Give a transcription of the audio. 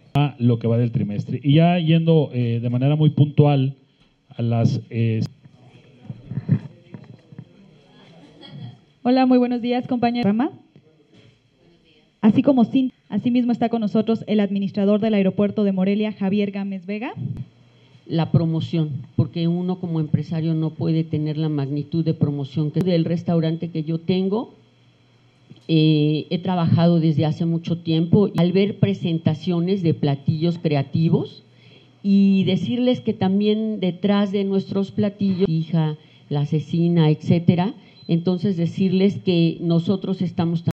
a lo que va del trimestre. Y ya yendo de manera muy puntual a las... Hola, muy buenos días, compañero. Así como asimismo está con nosotros el administrador del aeropuerto de Morelia, Javier Gámez Vega. La promoción, porque uno como empresario no puede tener la magnitud de promoción que del restaurante que yo tengo. He trabajado desde hace mucho tiempo y al ver presentaciones de platillos creativos y decirles que también detrás de nuestros platillos, hija, la cecina, etcétera, entonces decirles que nosotros estamos